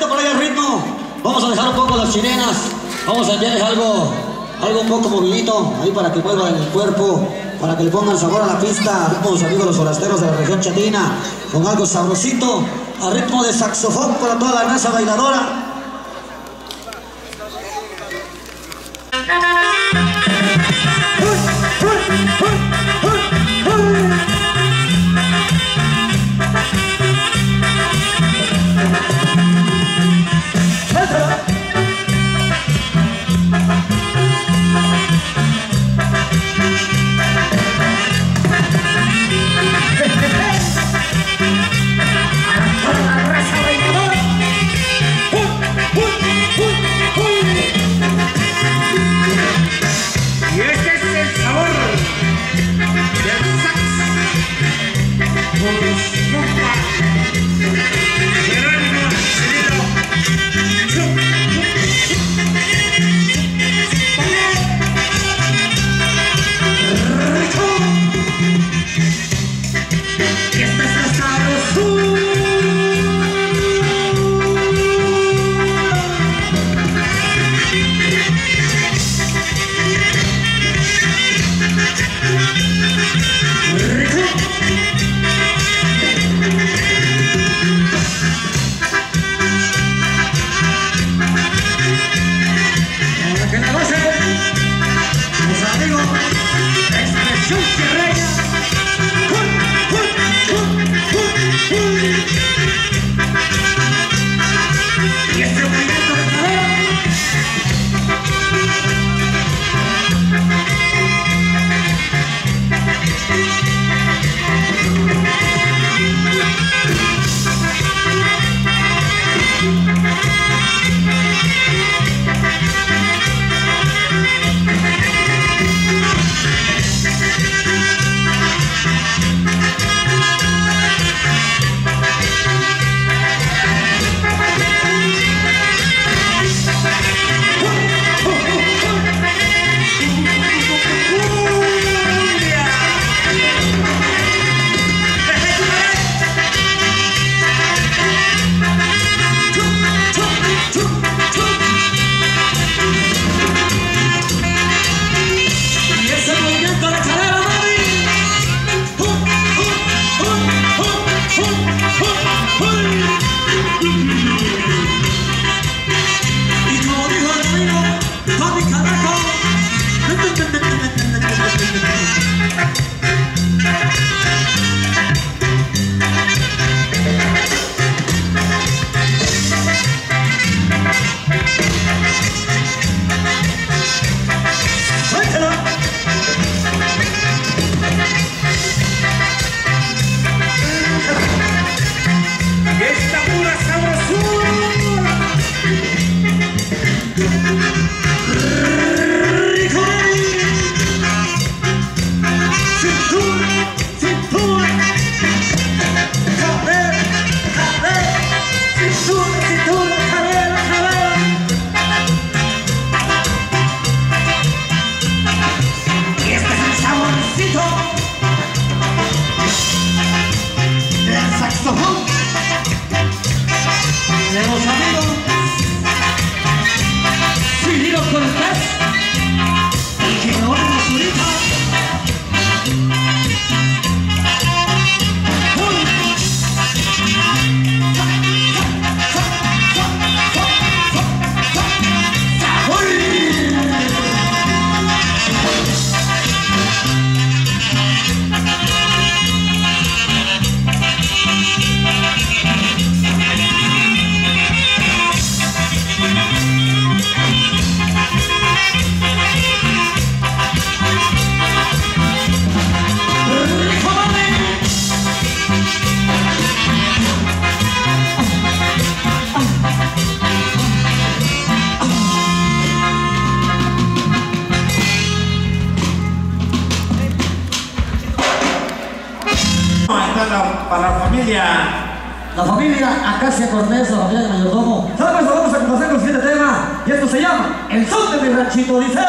por ahí el ritmo. Vamos a dejar un poco las chilenas. Vamos a enviarles algo un poco movidito, ahí para que muevan el cuerpo, para que le pongan sabor a la pista, a ritmo de los amigos los forasteros de la región chatina, con algo sabrosito, a ritmo de saxofón para toda la raza bailadora. Para la familia. La familia Acacia Cortés, la familia de Mayordomo. ¿Sabes? Vamos a comenzar con el siguiente tema. Y esto se llama El Son de mi Ranchito. Dice...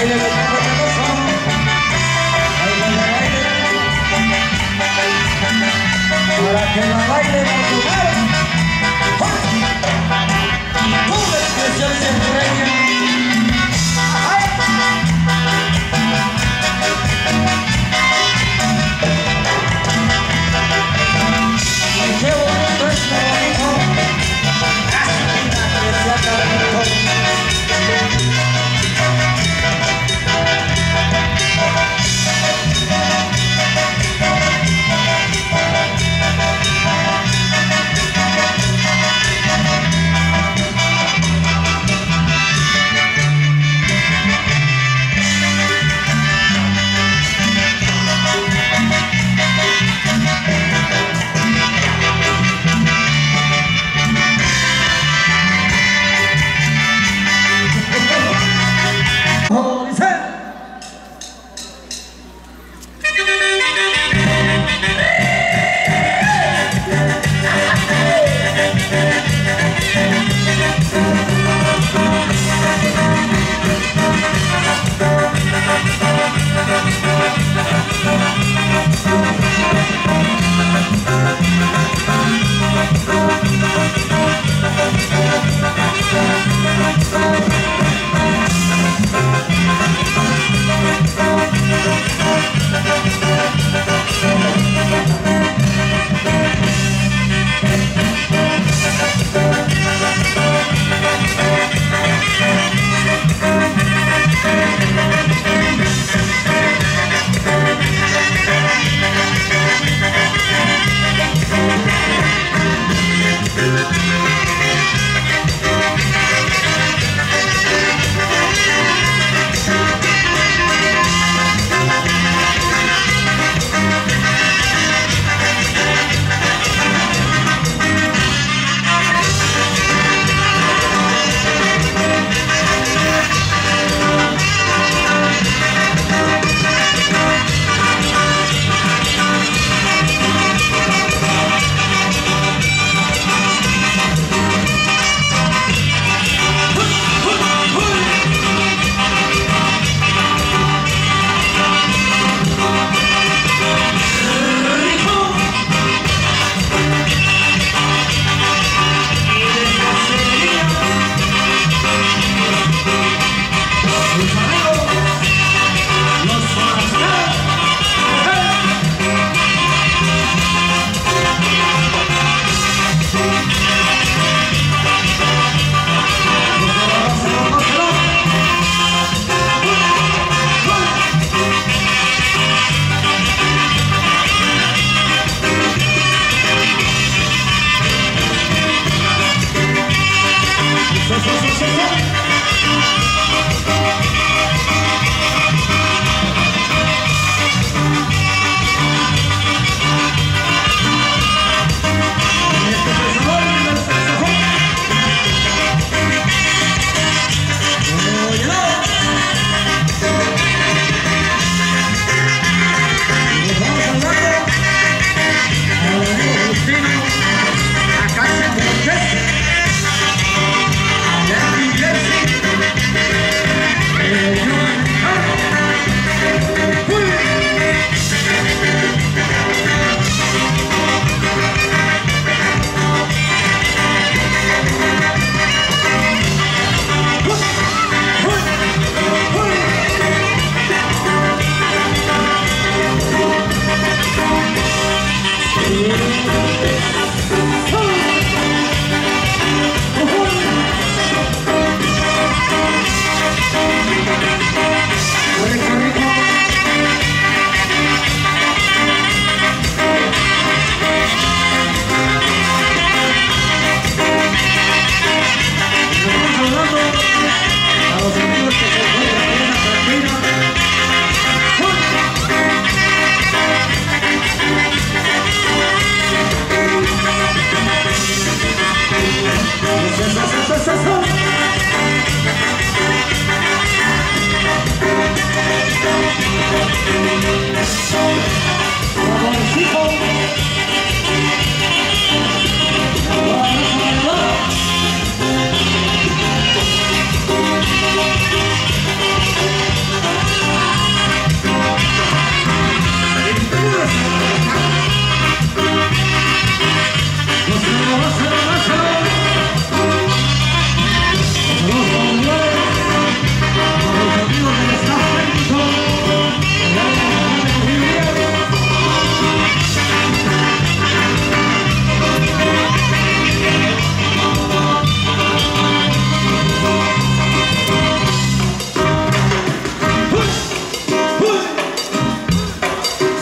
baile, baile. Para que la baile con tu mano. Una expresión centreña. Ay, qué bonito es lo bonito. Así que se acabó.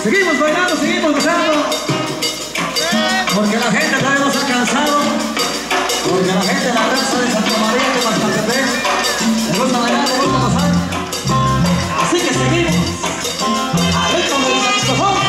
Seguimos bailando, seguimos gozando. Porque la gente todavía no se ha cansado. Porque la gente de la raza de Santa María de Mascatepec le gusta bailar, le gusta gozar. Así que seguimos. A ritmo del saxofón.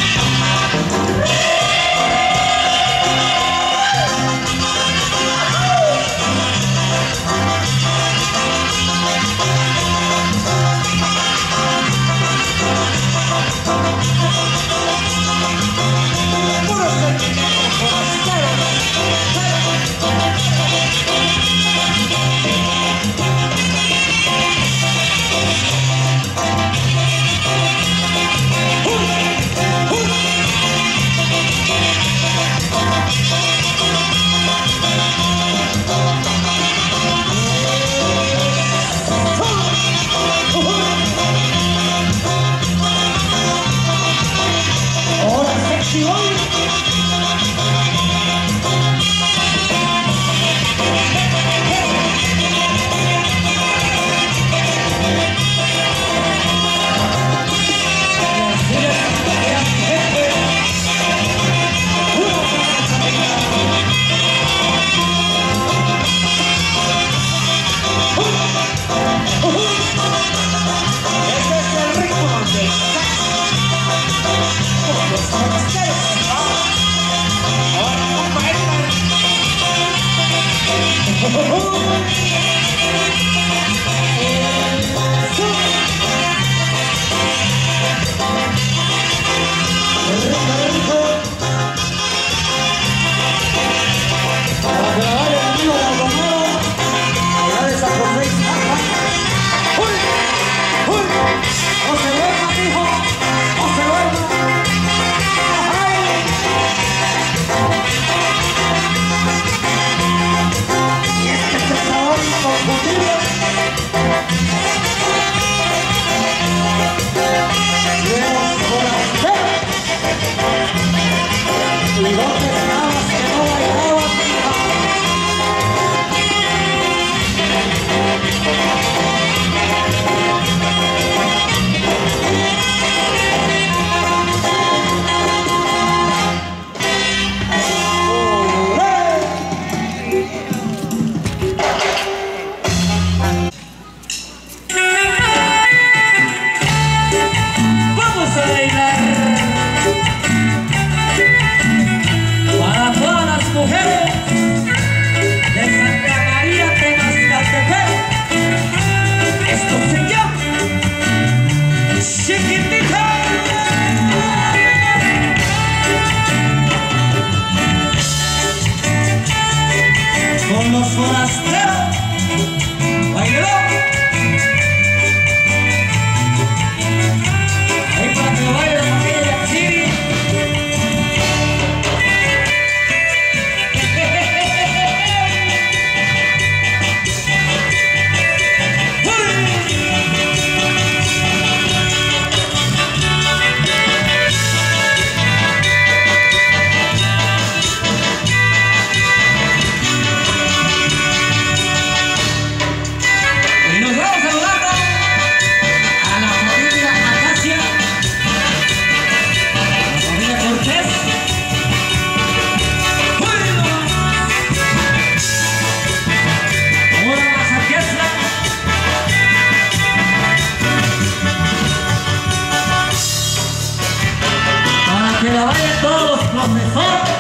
Que la vayan todos los profesores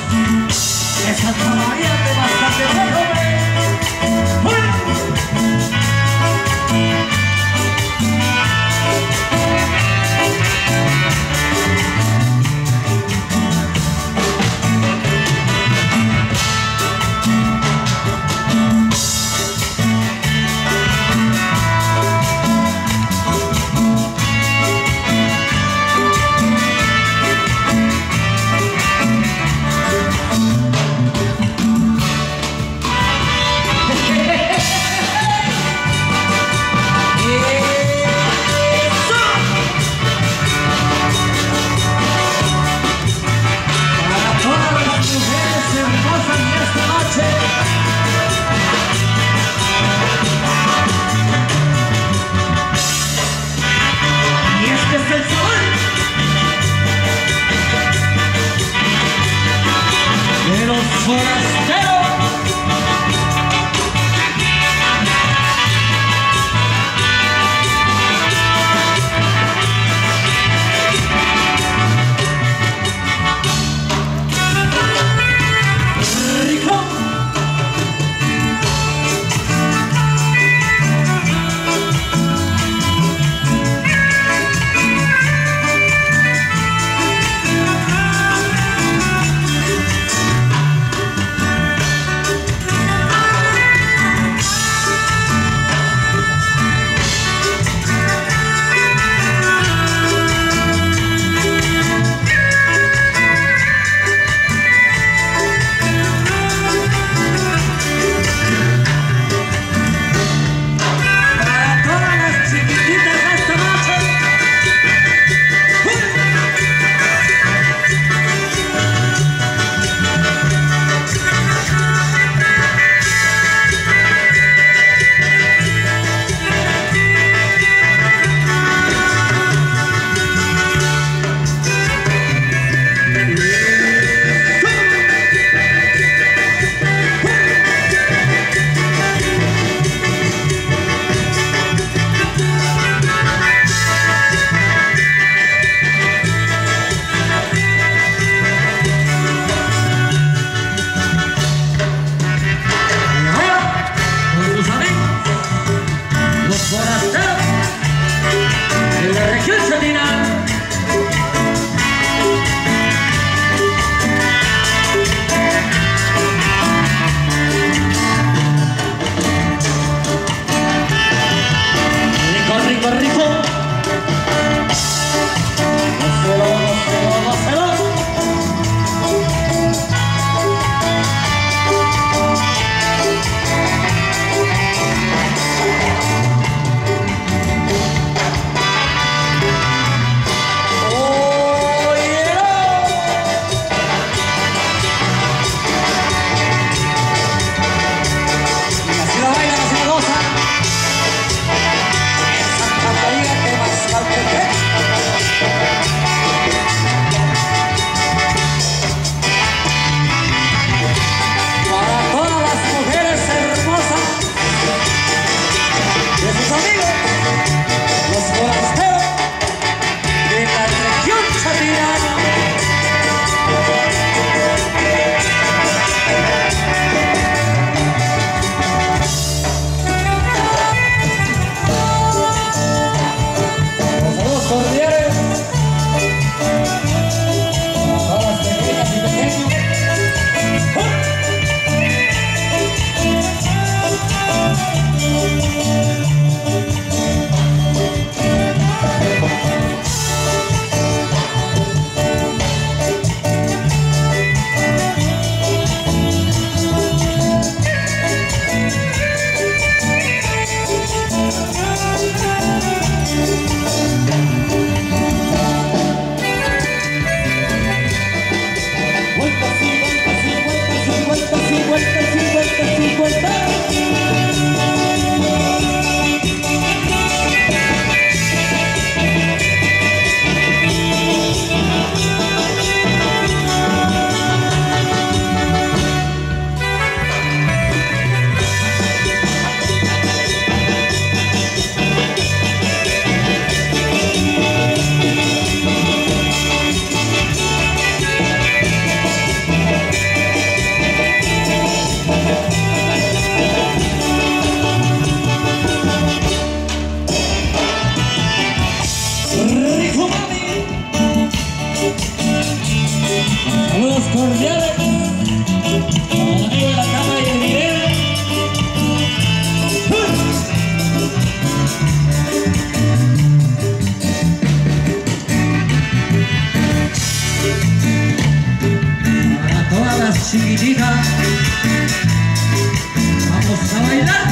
de Santa María de Mascatepec, hombre. chatina. Rico, rico, rico. Saludos cordiales al amigo de la cama y el video. Para todas las chiquititas, vamos a bailar.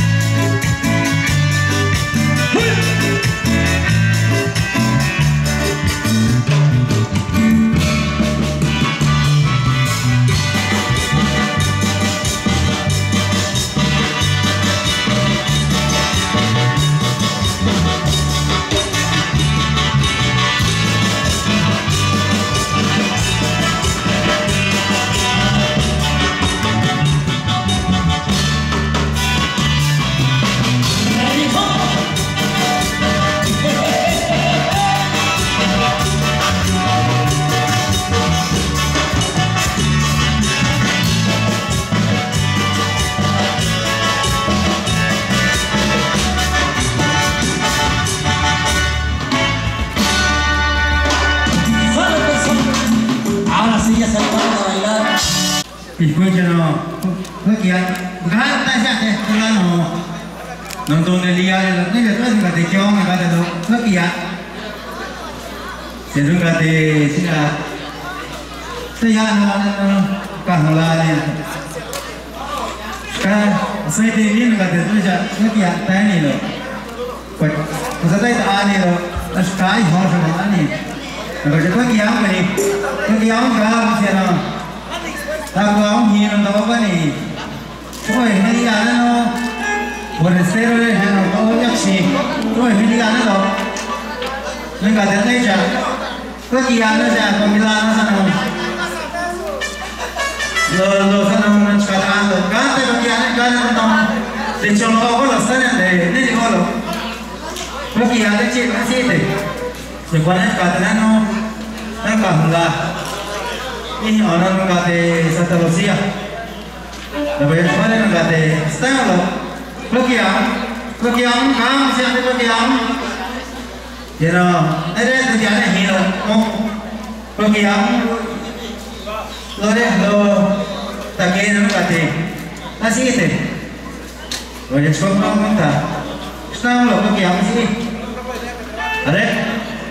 Escúchalo, porque cada tasia es plano. No donde liar los niños, no es que te quedan en cada lado. No que ya. Se nunca te sina. Se ya no cajola ya. Cada se te viene cada te ya no que ya tani lo. Pues pues te está ani lo. Está ahí hor se ani. Pero yo que ya me que ya un grave se no. Aku ang hinom na ba ni? Oy, hindi ka na no. Forestero le no to yaksi. Oy, hindi ka na no. Nang ka dai ja. Ko kiya na ja ko milana sa no. Lo sa no man ka ta no. Ka te ko kiya na ka na no. De chono ko lo sa na de ni ko lo. Ko kiya na chi na chi de. Se ko na ka ta no. Na ka hula. Ini orang mengate Santa Lucia. Lepas itu mana mengate Stella. Pekiam, kamu siapa pekiam? Vậy rồi, đây tôi trả này nhiều không? Có gì không? Rồi đấy, rồi ta kia nó cả thì nó gì thế? Rồi để xuống không ta? Sao lo có gì không gì? Ada?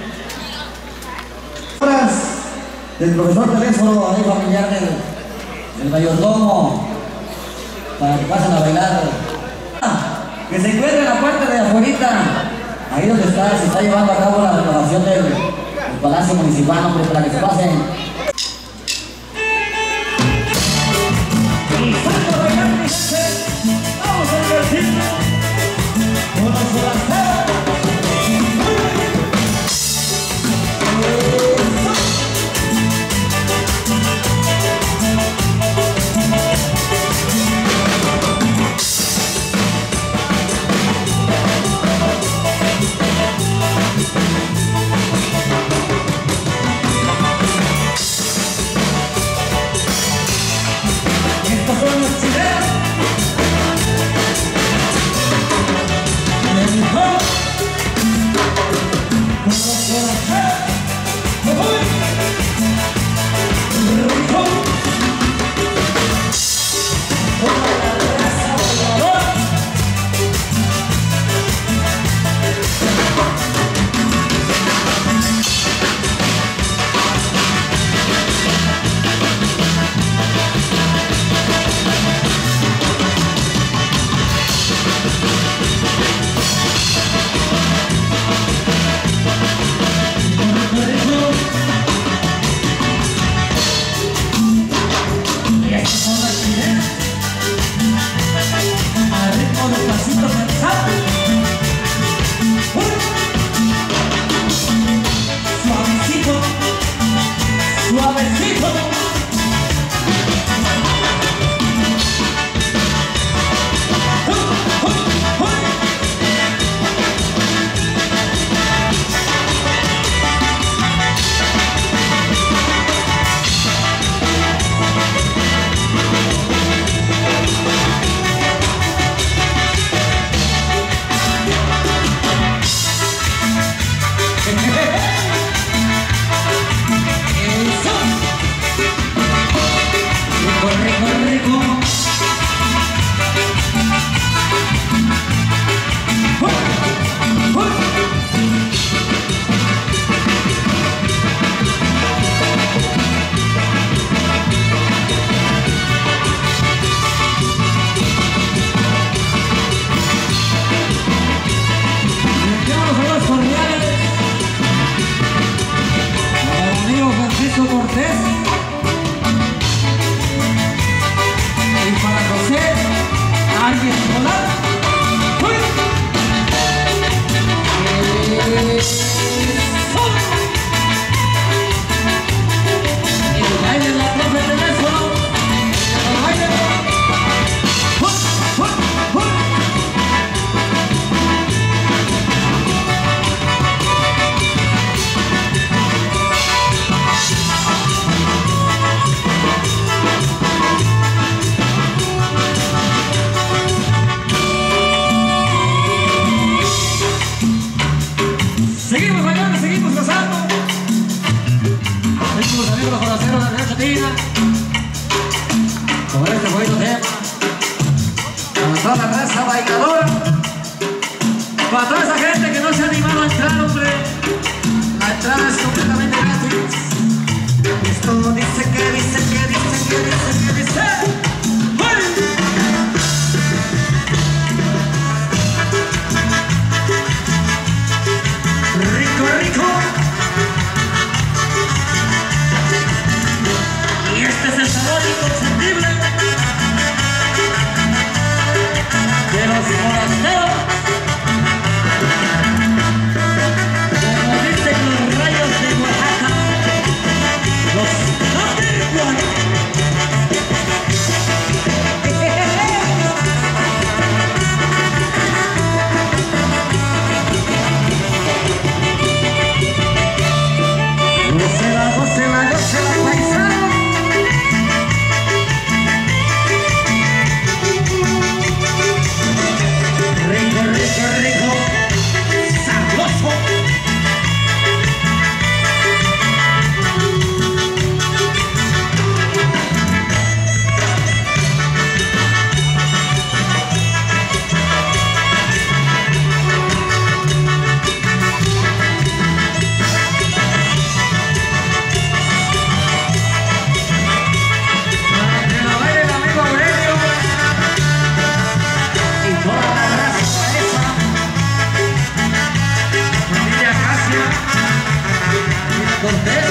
Del profesor teléfono ahí familiar del mayordomo para que pasen a bailar. Que se encuentre en la puerta de afuera, ahí donde se está llevando a cabo la renovación del Palacio Municipal, hombre, para que se pasen. Vamos a divertirnos con los forasteros. Para toda esa gente que no se ha animado a entrar, hombre, la entrada es completamente gratis. Esto dice que dice que dice que dice que dice. Rico, rico. Y este es el sabor inconfundible Cortés.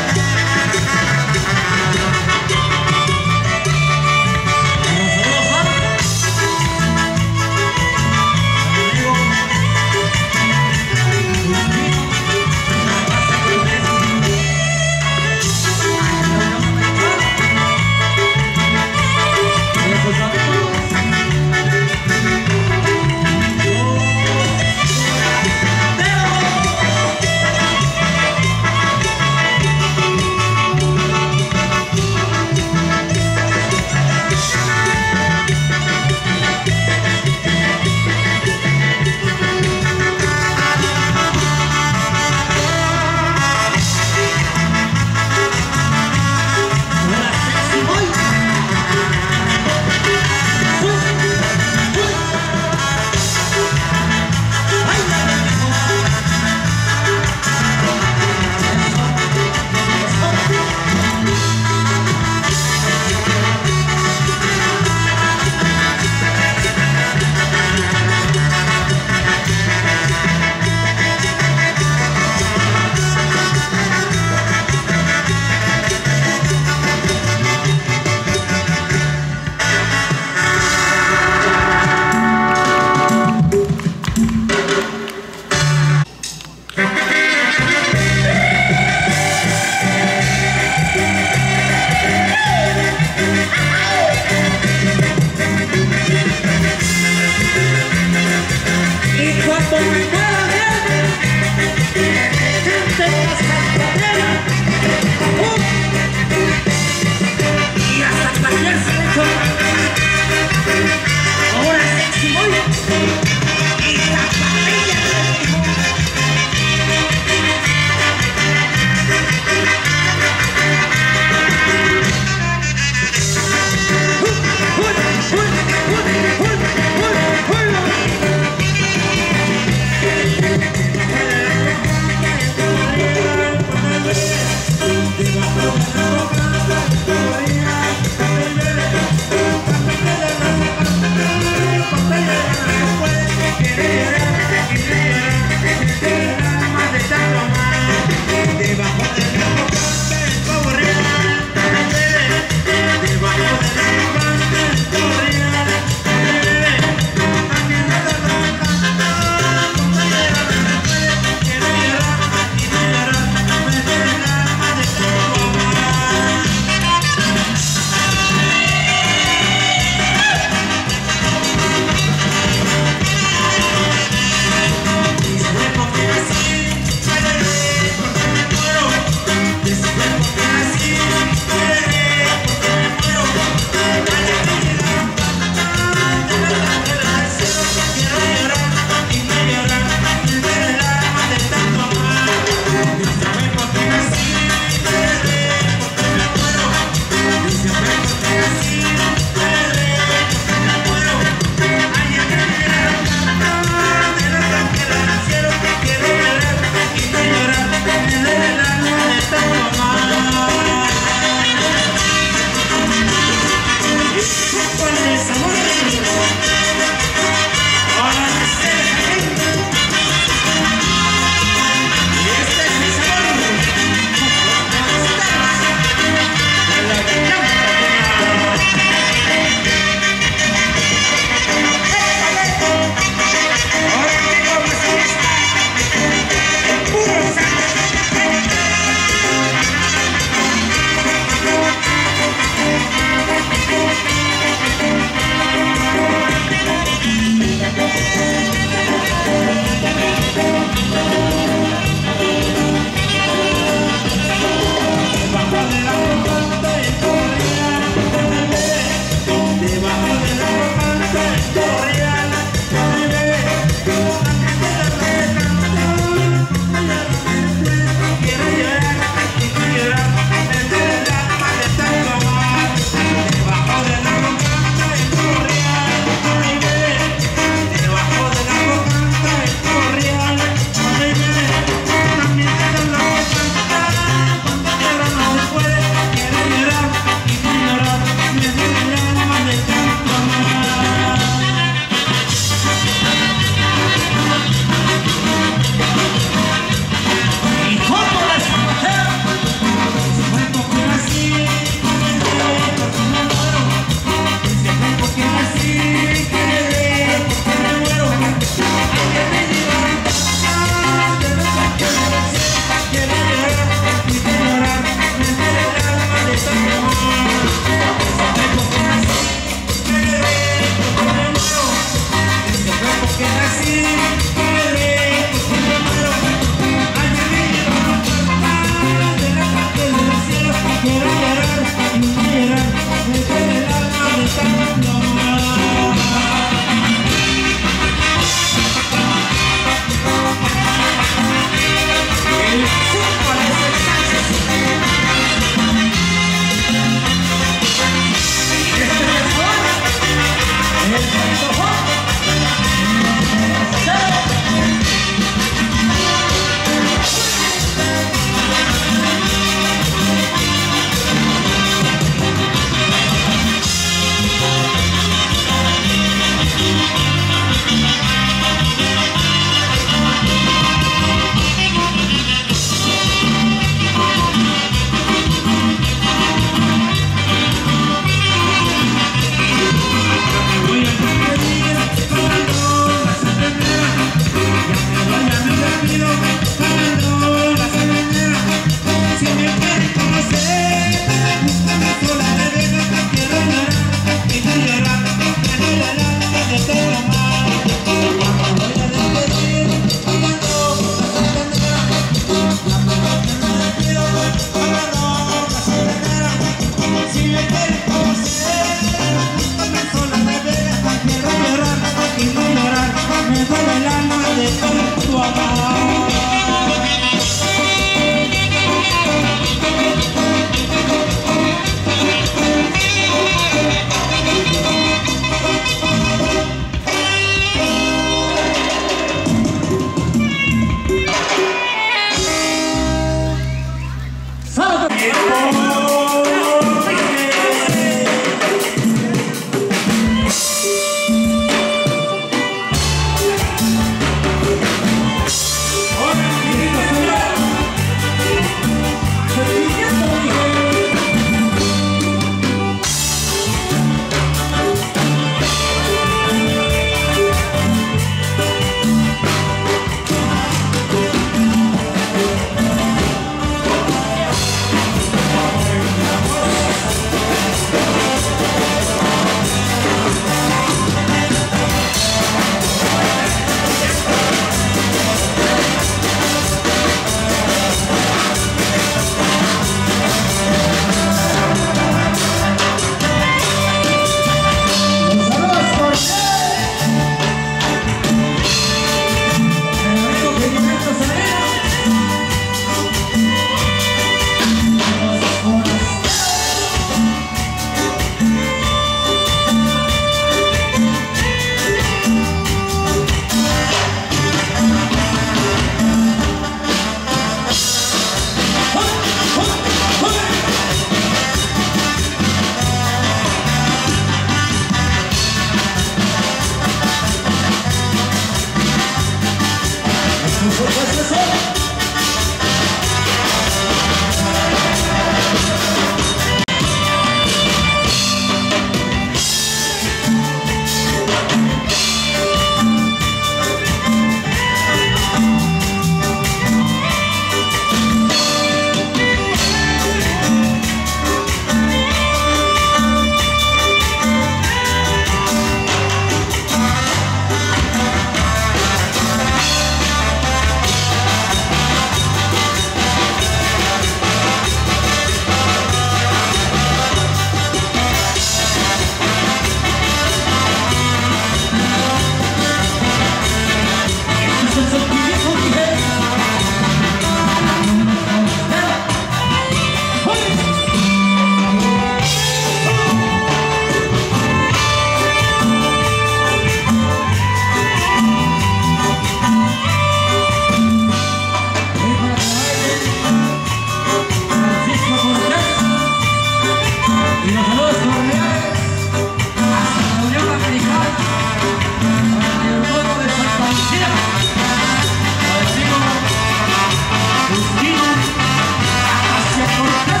Y los saludos cordiales hasta la Unión Americana, para el mayordomo de Santa Lucía, al vecino Justino Acacia Cortés.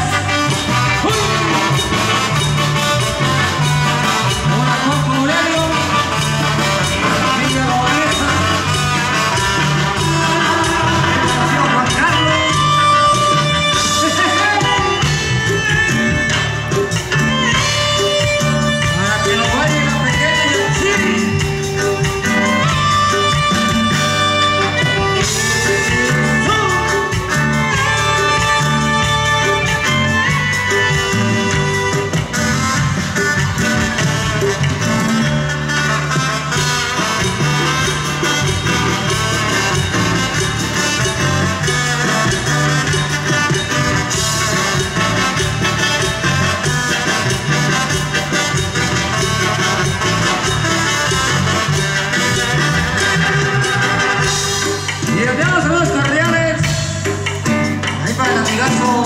Hola, Coco Aurelio, familia Lorenza, Juan Carlos. Para que lo baile la pequeña y el chiri. Y enviamos saludos cordiales ahí para el amigazo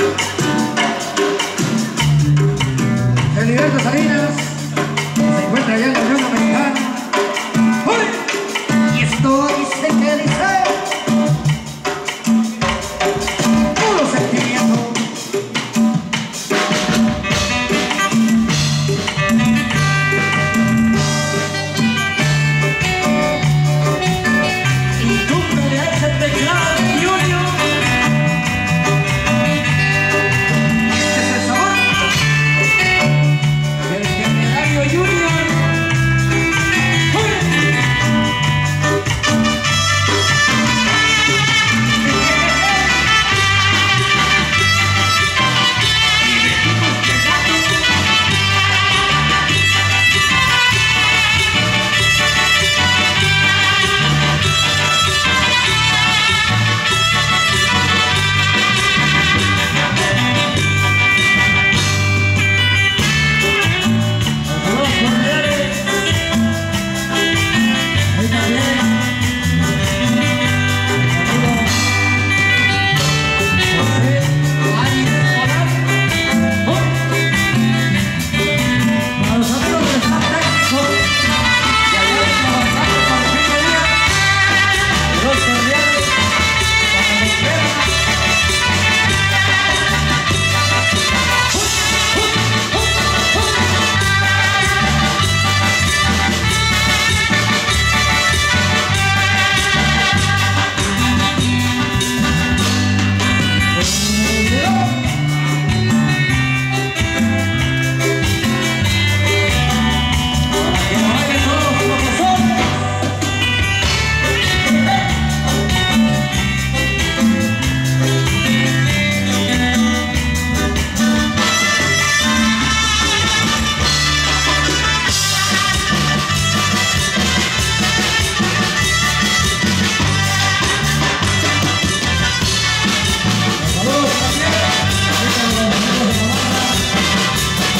Heriberto Salinas, que se encuentra allá en la Unión Americana. ¡Uy! Y esto dice que dice puro sentimiento. Y tú me das el teclado de Junior. Este es el sabor del Generario Junior. ¡Uy! Saludos cordiales. Ahí también. Saludos. José Áñez Escolar. Para los amigos del San Técnico, que ayer trabajando por el fin de día. Saludos cordiales. Para los Veras. Para que no vayan todos los que son. Saludos también. Ahí para los amigos de la banda.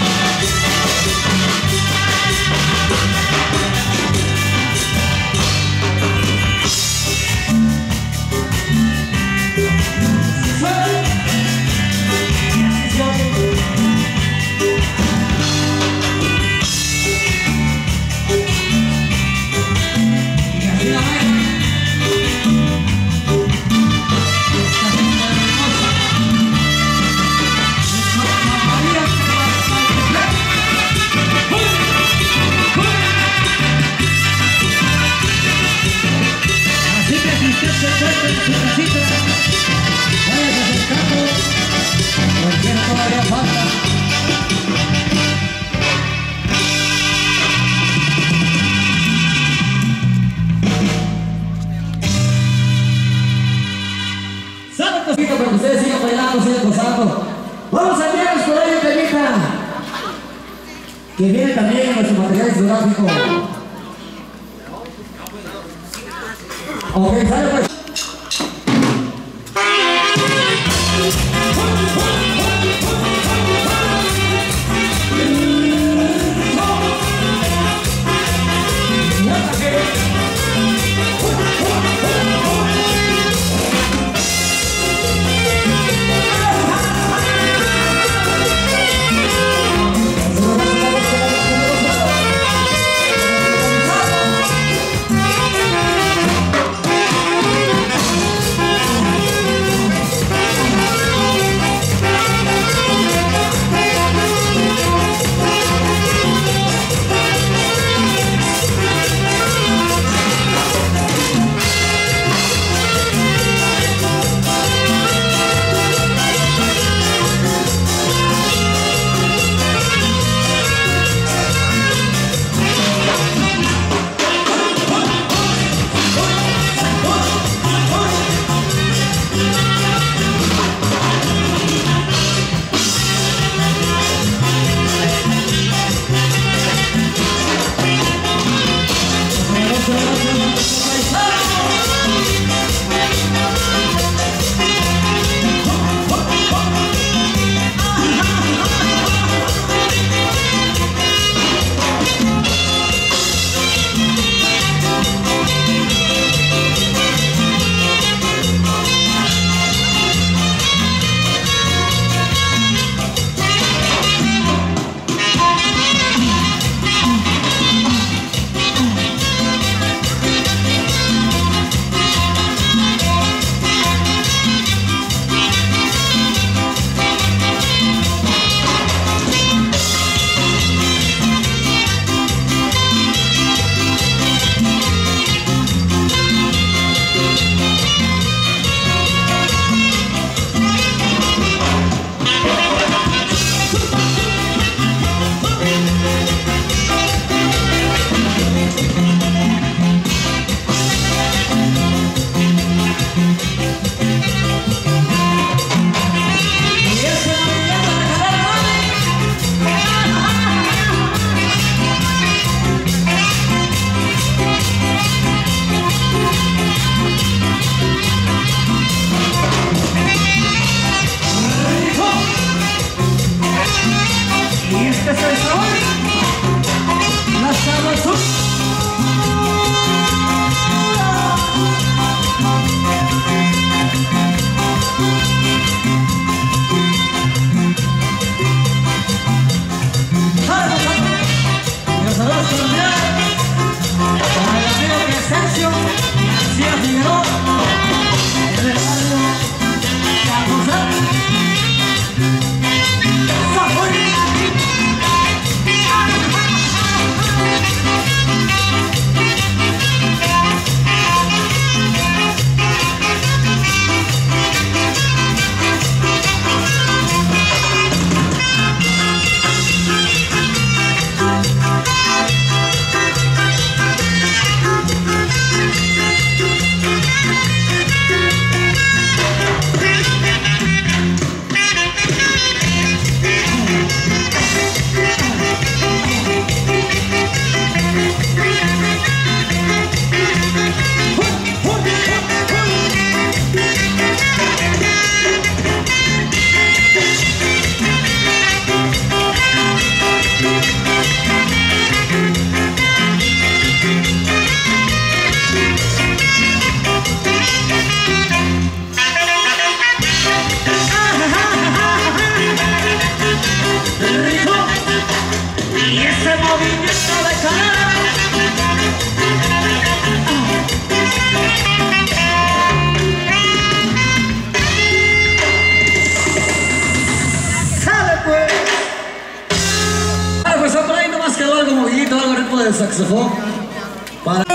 Y así la baila. Esta gente hermosa. Santa María de Guadalupe. Así que si usted se encuentra en su casita, váyase acercando, porque todavía falta. Saben cosito para que ustedes sigan bailando, sigan gozando. Vamos a enviarles por ahí un temita que viene también en nuestro material discográfico. Ok, sale pues. del saxofón para...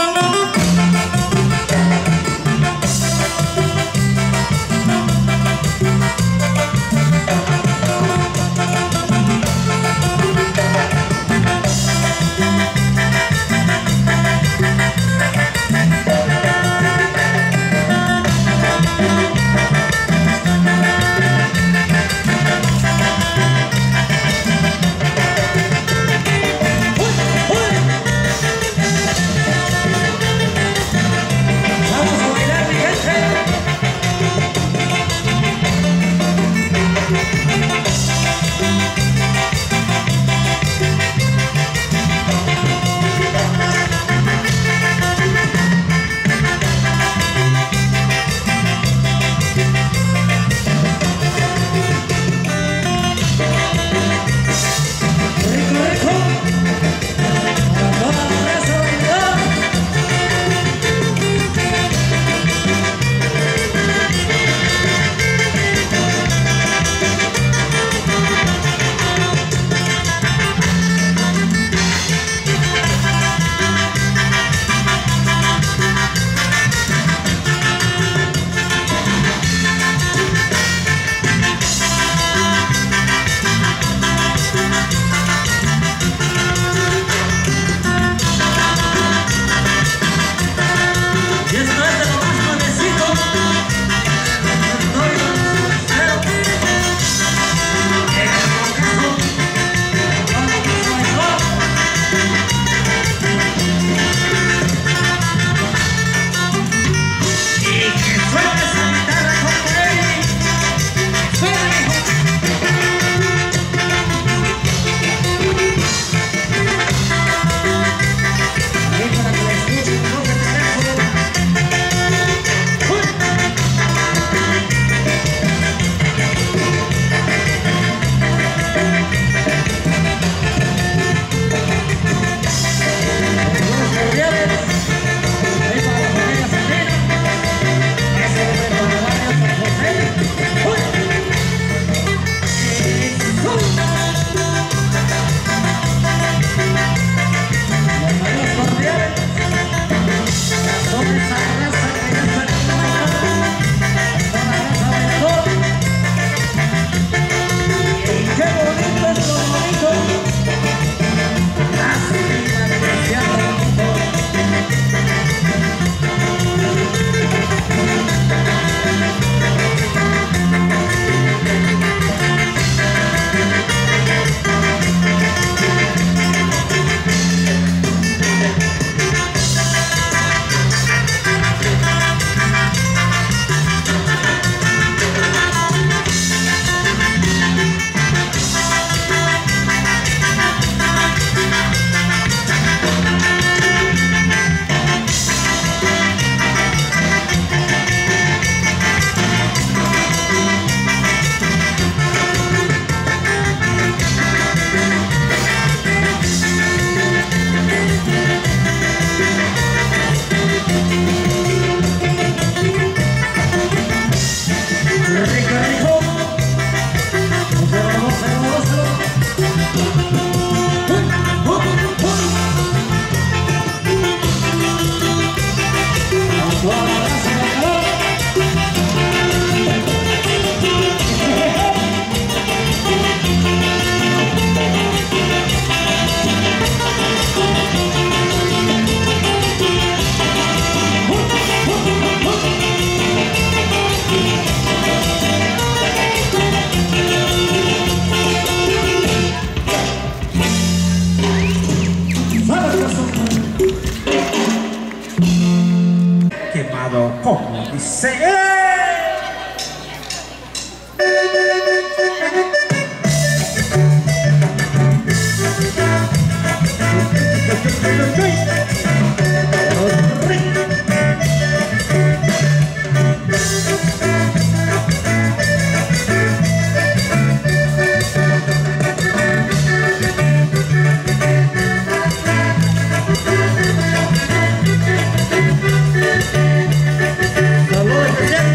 como dice. Saludos,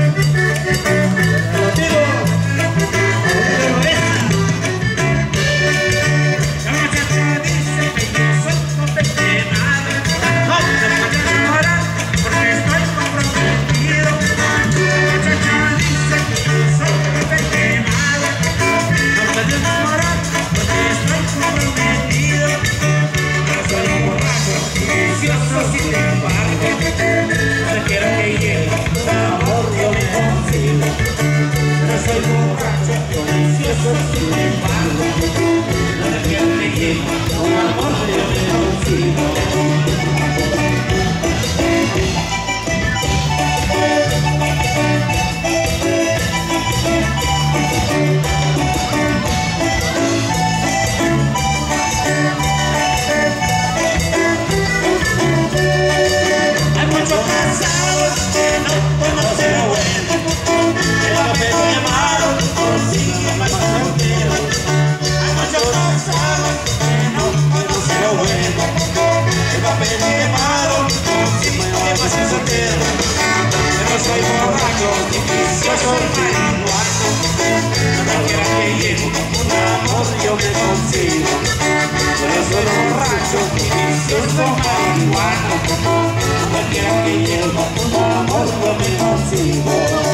soy marihuano, donde quiera que llego, un amor yo me consigo. Yo soy borracho y vicioso marihuano, donde quiera que llego, un amor yo me consigo.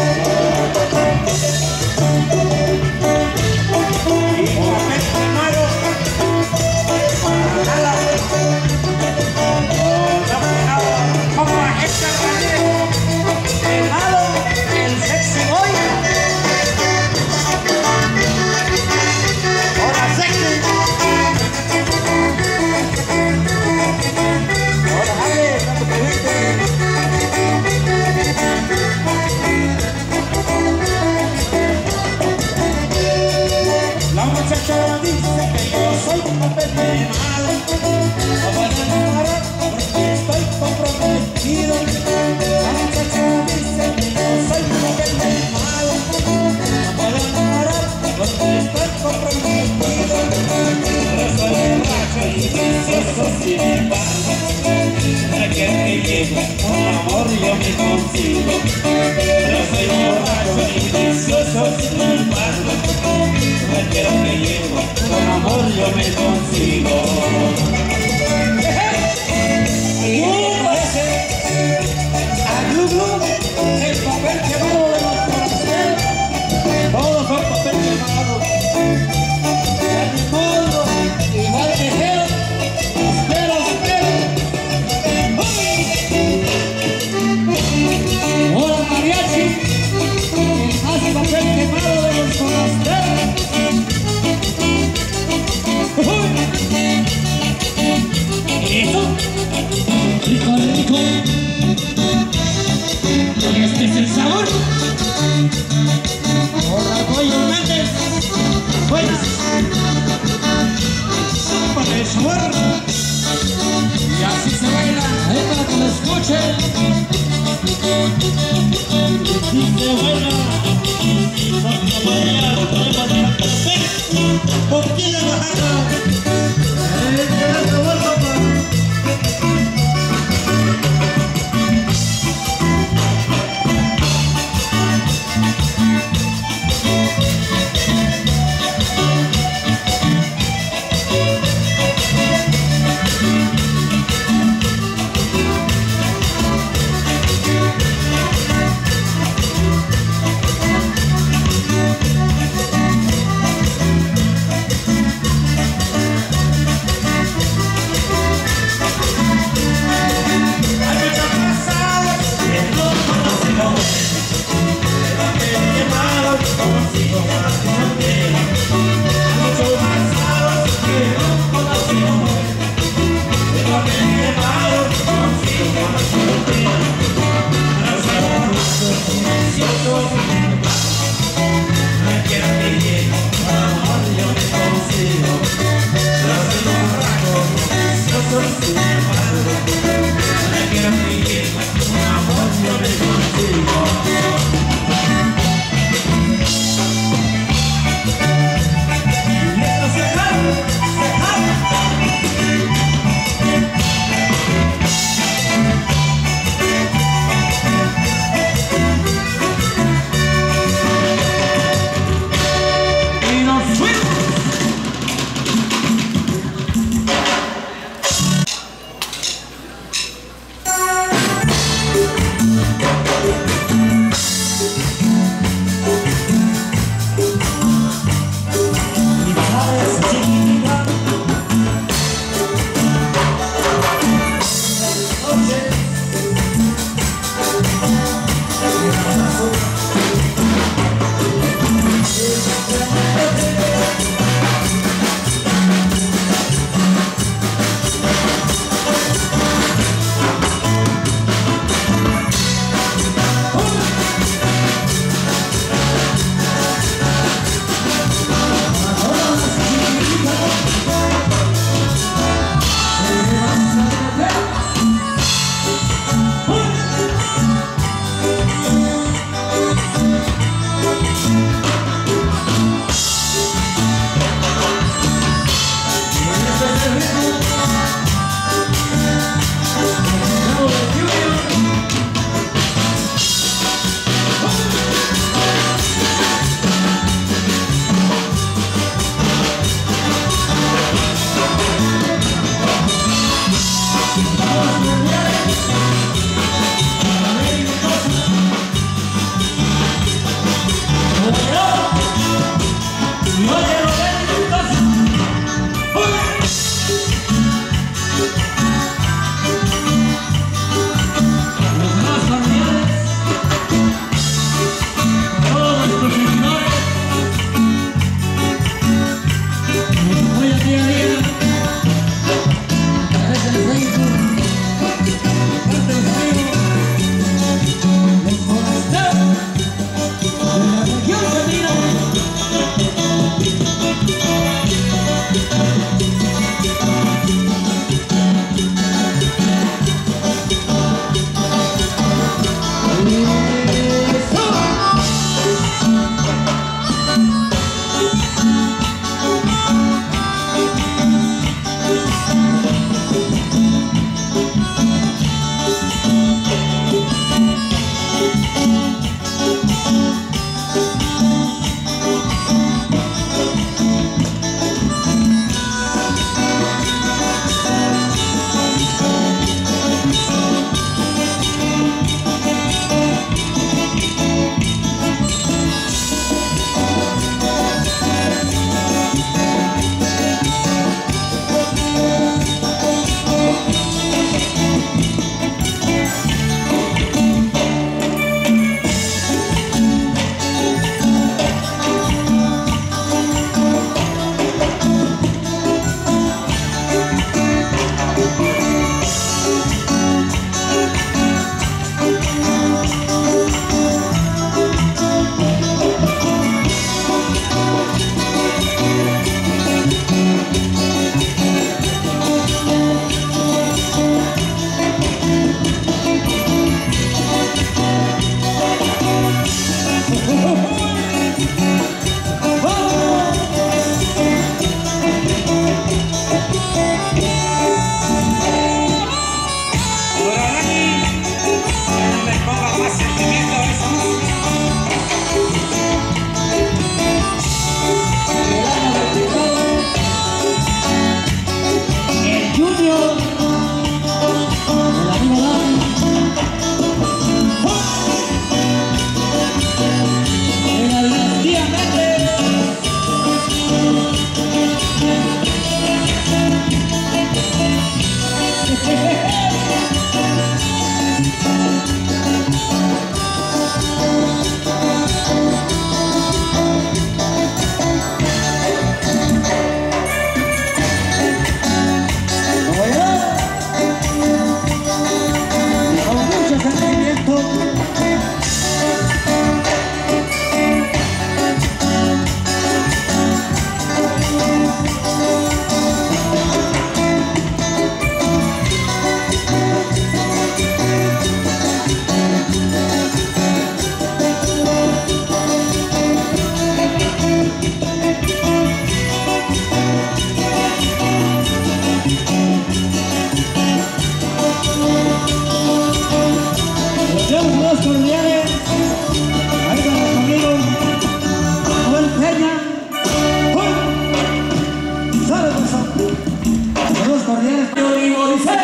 Y por me muero, para nada, como a esta calle, el malo, el sexy boy. Ahora sexy. Ahora dale, tanto que viste. La muchacha dice que yo soy un papel de malo. No voy a enamorar porque estoy comprometido. La muchacha dice que yo soy un papel de malo. No voy a enamorar porque estoy comprometido. Pero soy borracho y vicioso sin embargo. Para que llegue un amor yo me consigo. Pero soy borracho y vicioso sin embargo. Quiero que llego, con amor yo me consigo. Y parece a Glu Glu el papel quemado de los corazones. Todos son papel quemado. El mundo igual que él. Espero. Hola mariachi, hace papel quemado de los corazones. Eso, rico, rico. Este es el sabor. Hola, Pollo Méndez. Buenas. Para el sabor. Y así se baila. Ahí para que lo escuchen. Y se baila. ¿Por qué la bajaron? Saludos cordiales, primo, dice.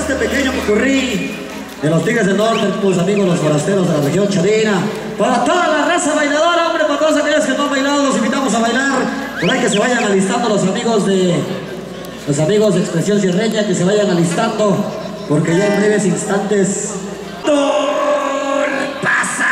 este pequeño popurrí de los Tigres del Norte, pues amigos los forasteros de la región charina, para toda la raza bailadora, hombre, para todos aquellos que no han bailado, los invitamos a bailar. Por ahí que se vayan alistando los amigos de Expresión Sierreña, que se vayan alistando, porque ya en breves instantes pasa.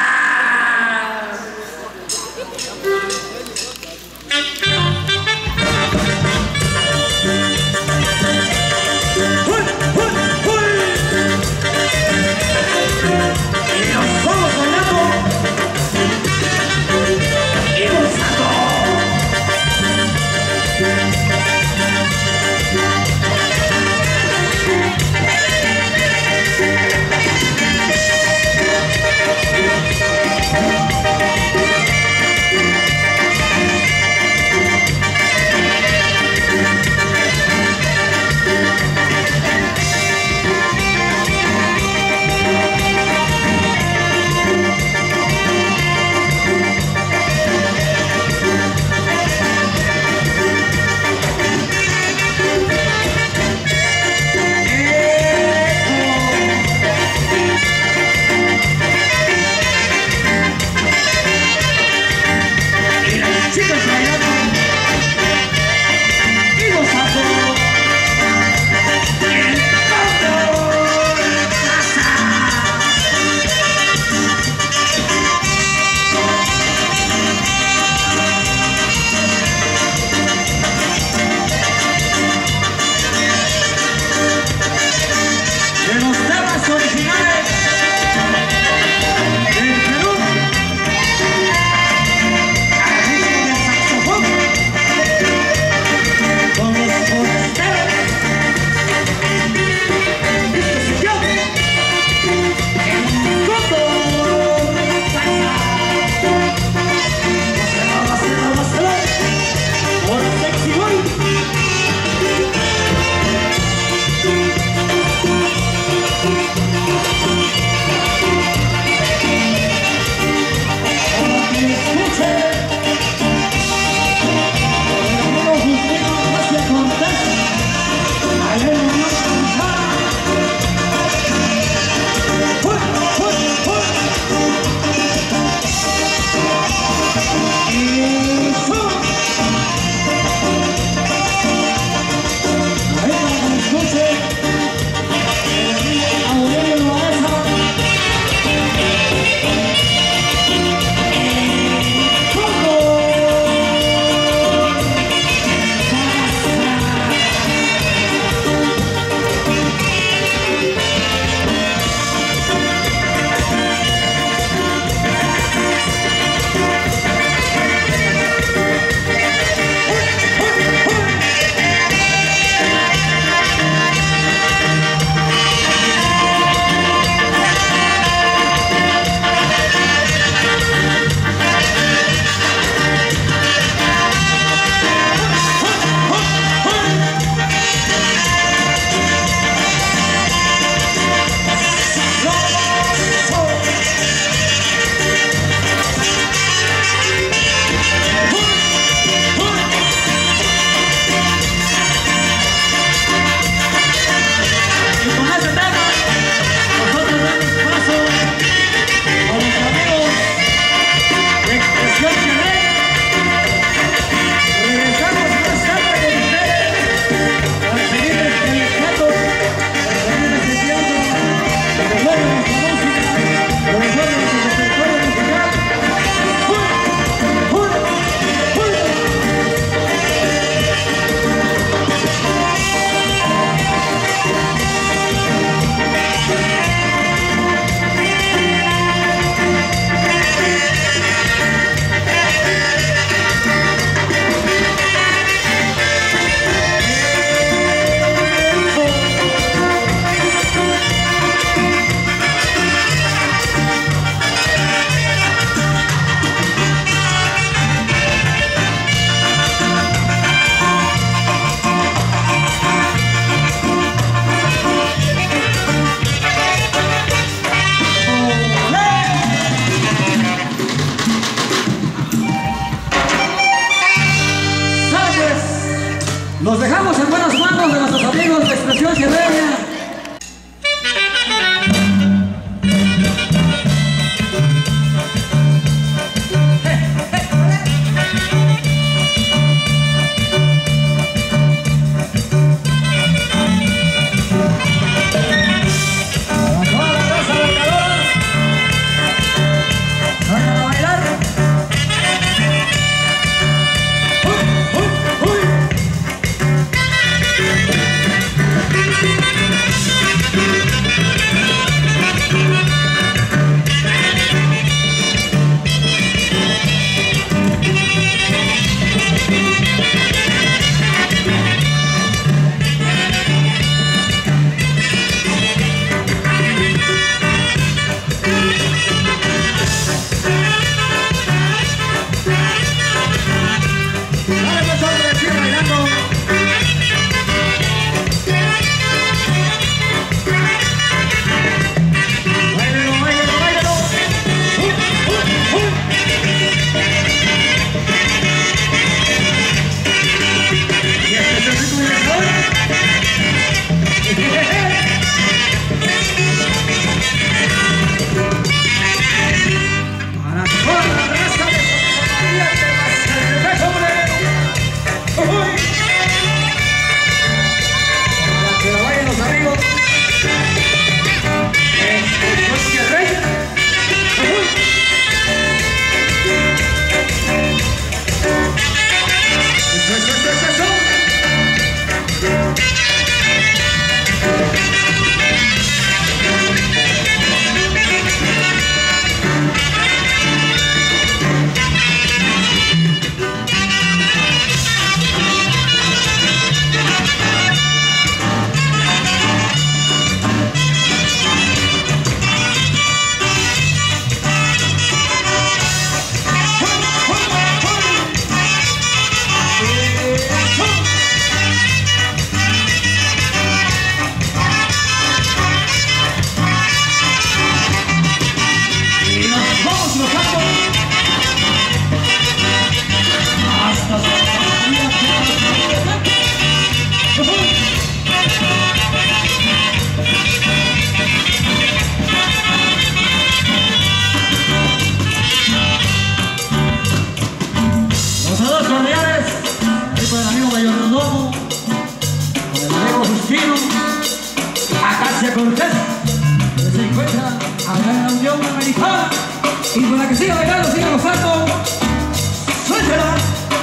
Gracia Cortés, que se encuentra allá en la Unión Americana. Y con la que siga bailando, siga gozando. ¡Suéltela!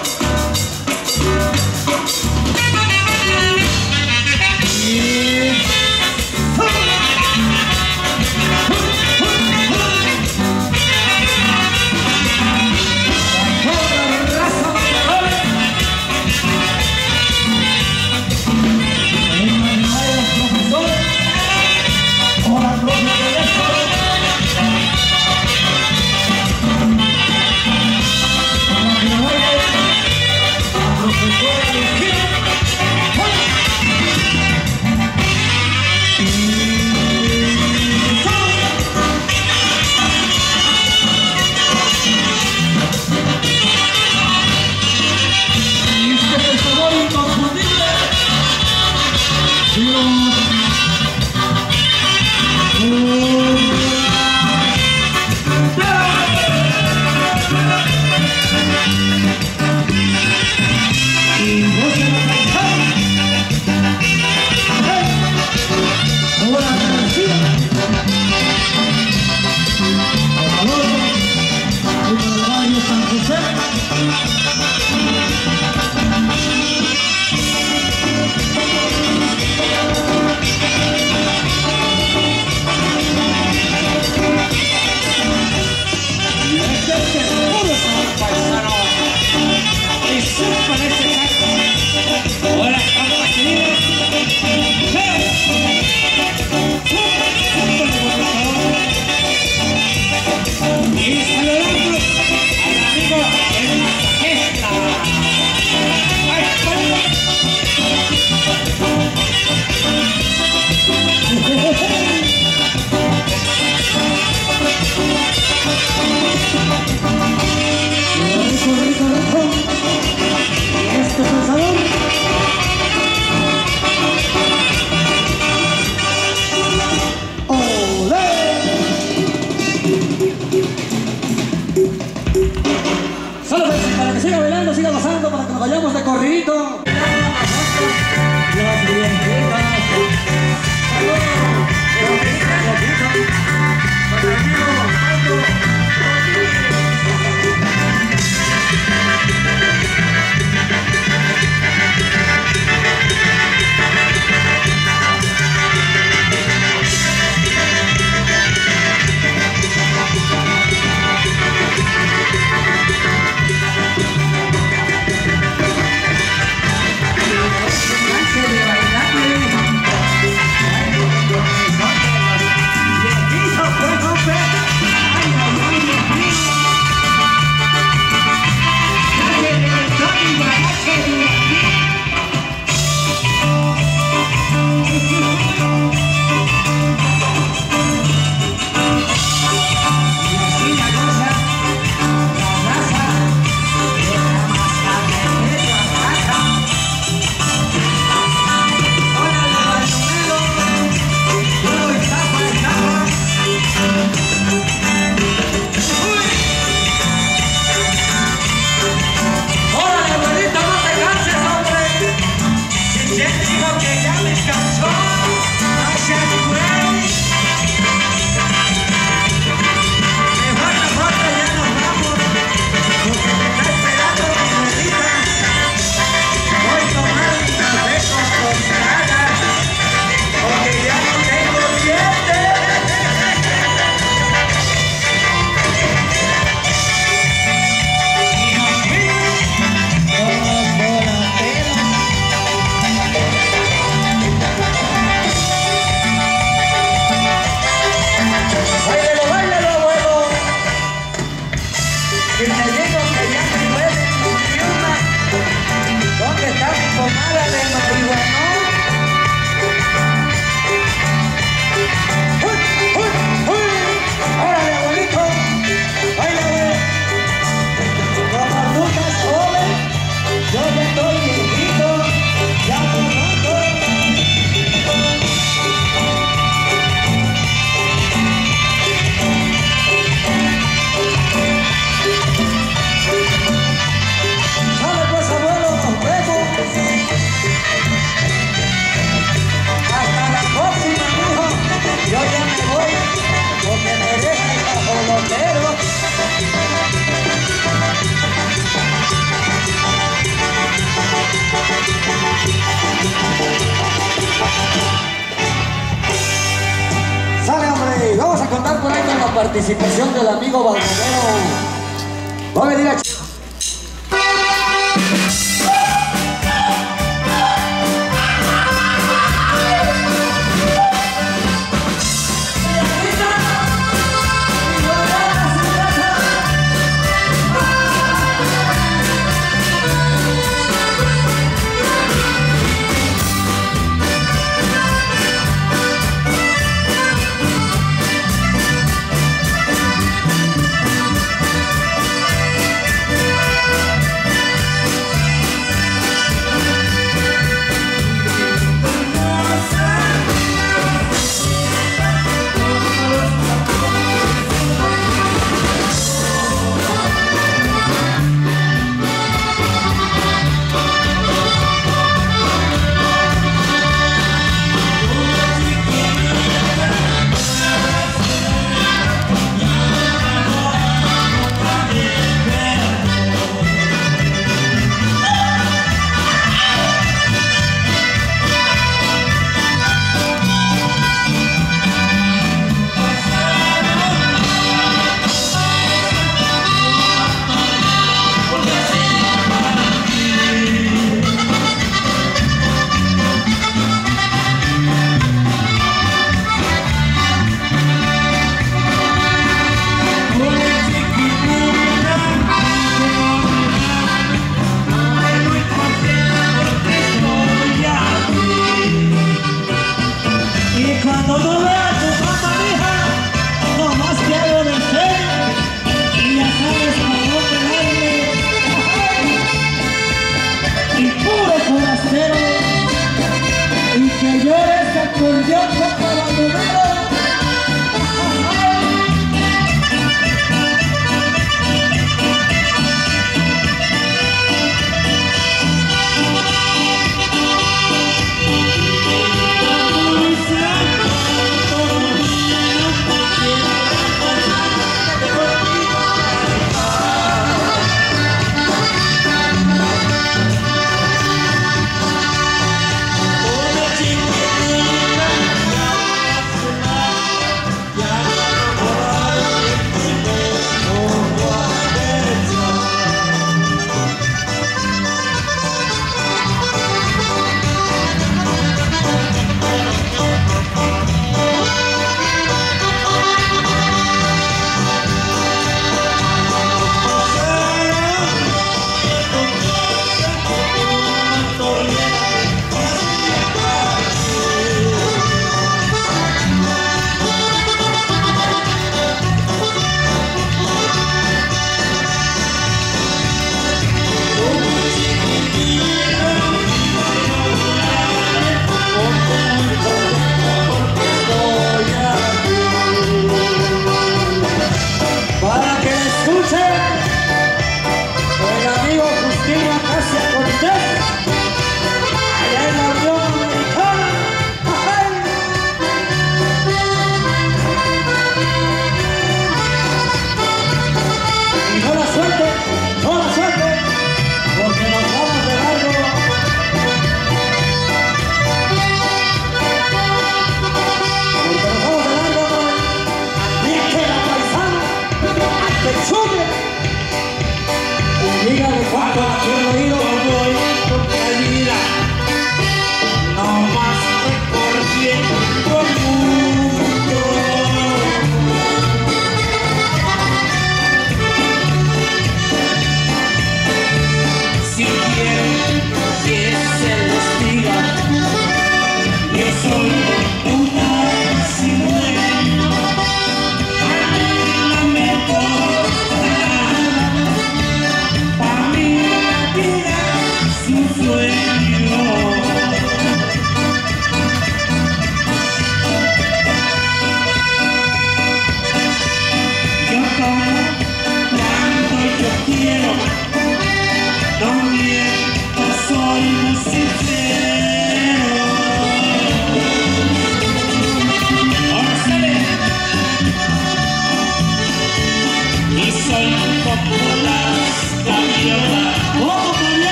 Para que siga bailando, siga gozando, para que nos vayamos de corridito. Las viejitas. participación del amigo Baldomero. Va a venir a...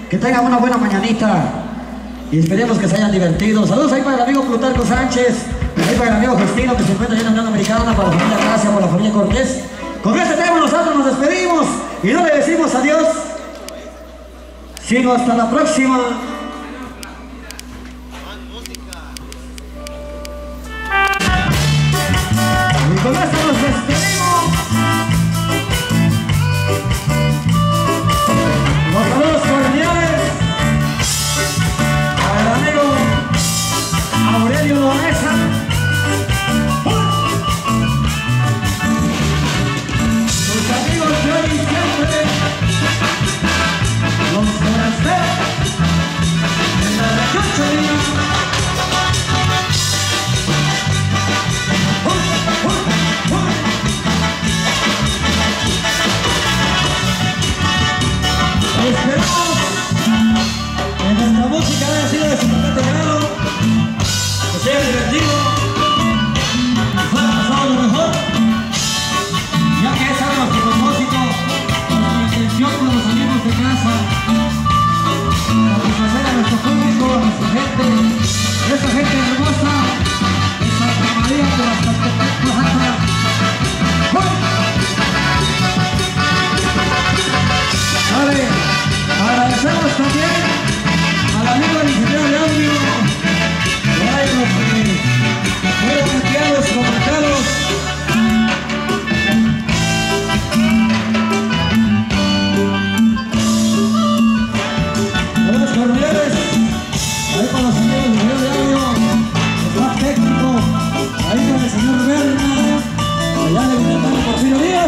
que tengan una buena mañanita y esperemos que se hayan divertido. Saludos ahí para el amigo Plutarco Sánchez, ahí para el amigo Justino que se encuentra en la Unión Americana, para la familia Gracia, para la familia Cortés. Con este tema nosotros nos despedimos y no le decimos adiós, sino hasta la próxima. Y con esto nos despedimos. Los saludos cordiales al amigo Aurelio Lorenza, sus amigos de hoy y siempre, los forasteros en la región Cholina. Esperamos que nuestra música haya sido de su total agrado, que se haya divertido, que fuera pasado lo mejor, ya que es algo nuestro propósito, nuestra intención con los amigos de casa, satisfacer a nuestro público, a nuestra gente, esa gente hermosa de Santa María de las Oaxaca. Vale, agradecemos también al amigo del ingeniero de audio, los que fueron enviados, comentados. Saludos cordiales, ahí con los amigos del ingeniero de audio, el más técnico, ahí con el señor Berna, allá de Guinetano Porfirio Díaz.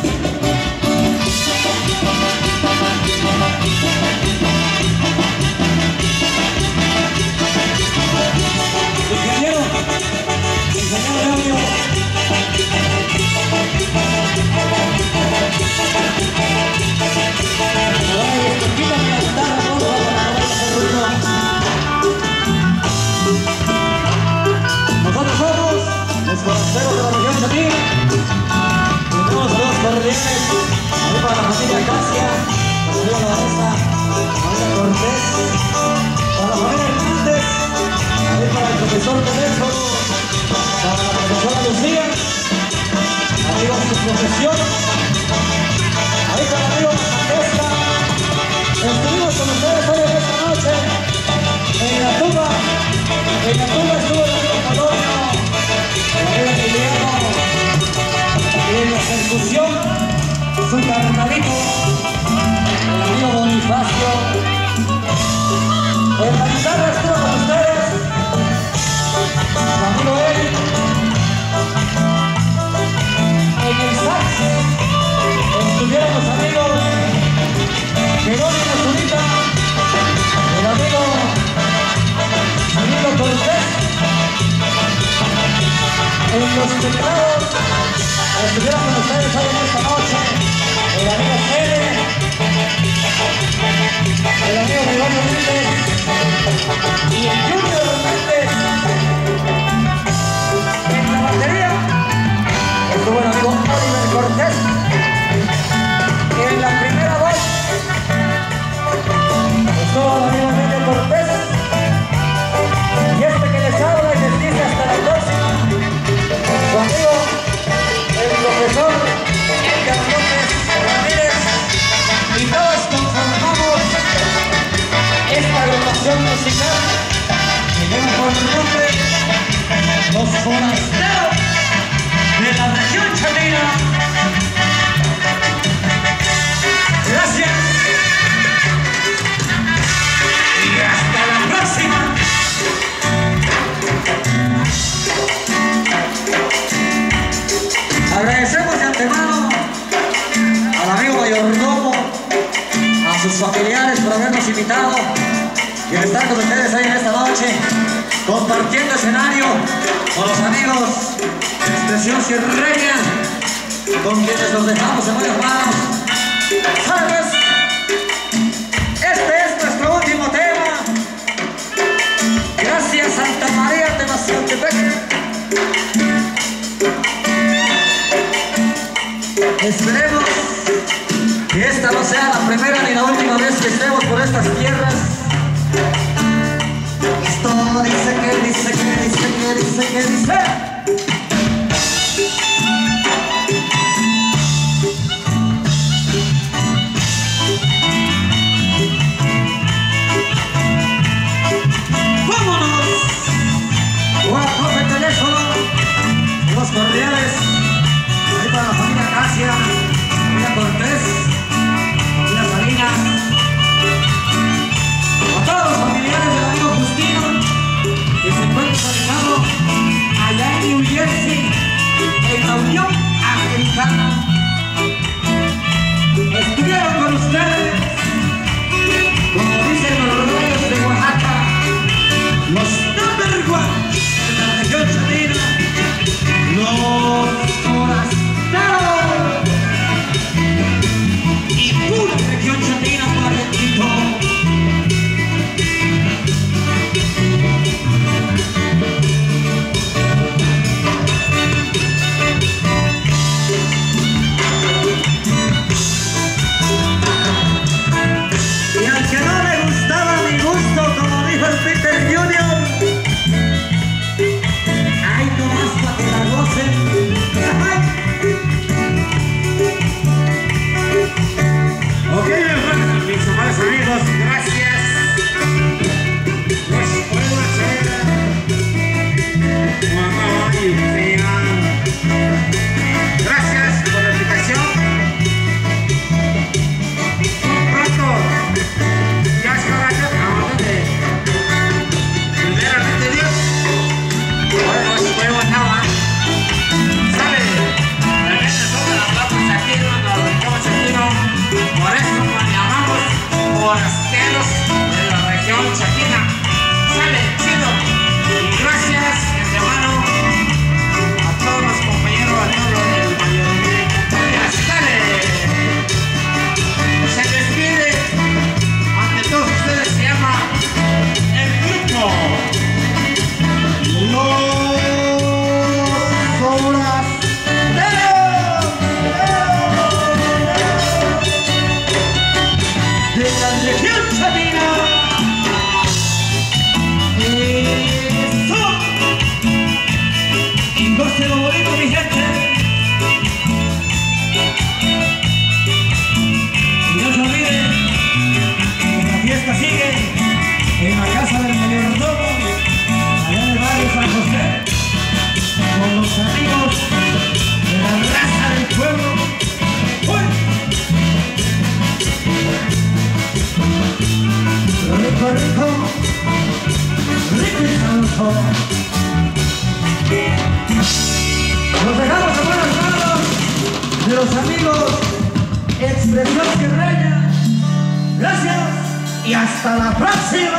Nosotros somos los forasteros de la región Cholina. Tenemos saludos cordiales ahí para la familia Acacia, la familia Lorenza, la familia Cortés, para la familia Hernández, ahí para el profesor Teléfono, para la profesora Lucía, amigos de su profesión, ahí para el amigo Mazatesta. Estuvimos con ustedes hoy en esta noche en la tuba. En la tuba estuvo el amigo Polonio, el amigo Emiliano, y en la percusión su carnalito, el amigo Bonifacio. En la guitarra estuvo con ustedes el amigo Eric. En el sax estuvieron los amigos Jerónimo Zurita, el amigo Cortés. En los teclados estuvieron con ustedes hoy en esta noche el amigo Cere, el amigo Gregorio Méndez y el Junior Méndez. En la batería estuvo el amigo Oliver Cortés. En la primera voz estuvo el amigo Emilio Cortés. Y este que les habla y les dice hasta la próxima, su amigo, el profesor Edgar López Ramírez, y todos conformamos esta agrupación musical que lleva por nombre Los Forasteros de la región Cholina. Gracias y hasta la próxima. Agradecemos de antemano al amigo mayordomo, a sus familiares por habernos invitado y el estar con ustedes ahí en esta noche, compartiendo escenario con los amigos de Expresión Sierreña, con quienes los dejamos en buenas manos. ¿Sabes? Este es nuestro último tema. Gracias, Santa María de Mazatepec. Esperemos Que esta no sea la primera ni la última vez que estemos por estas tierras. Esto dice que dice que dice que dice que dice. Cordiales, ahí para la familia Casia, familia Cortés, familia Salinas, a todos los familiares del amigo Justino, que se encuentra radicado allá en New Jersey, en la Unión Americana. Estuvieron con ustedes, como dicen los reyes de Oaxaca, los number one de la región chatina. Los forasteros y pura región chatina para el Quito. Y al que no le gustaba mi gusto, como dijo el Peter Junior, ay, no basta que la gocen. Ok, mis amados amigos, gracias. Les puedo hacer gracias por la invitación. Pronto, ya es hora de primeramente Dios. Bueno, es juego nada. Sale, la gente sobre la plaza Chatino, la región Chatino. Por eso nos llamamos forasteros de la región chatina. Sale, chido. Y gracias, de antemano, a todos los compañeros, a todos los del mayoría. Sale. Se despide. Ante todos ustedes se llama el grupo Los Forasteros de la región chatina. Eso. Y gócelo bonito, mi gente. Y no se olviden que la fiesta sigue en la casa del mayordomo, allá en el barrio San José, con los amigos de la raza del pueblo. ¡Uy! Rico, rico, rico y sabroso. Nos dejamos en buenas manos de los amigos Expresión Guerreña. Gracias y hasta la próxima.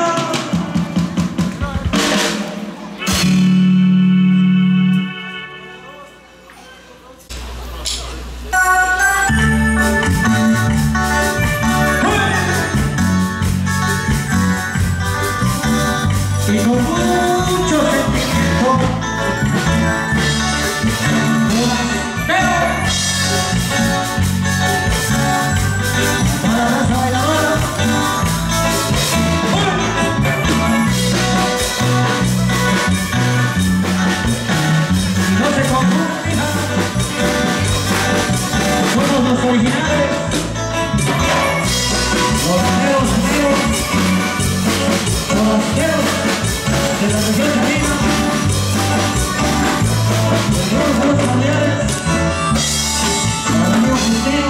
Y con mucho sentimiento, para la raza bailadora, no se confundan, somos los originales, los amigos, de la región chatina, de todos los familiares, para el amigo Justino,